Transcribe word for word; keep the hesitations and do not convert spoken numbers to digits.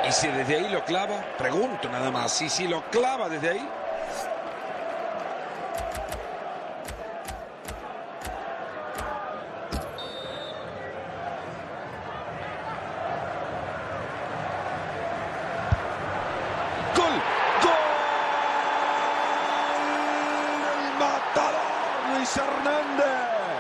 Y si desde ahí lo clava, pregunto nada más, si si lo clava desde ahí,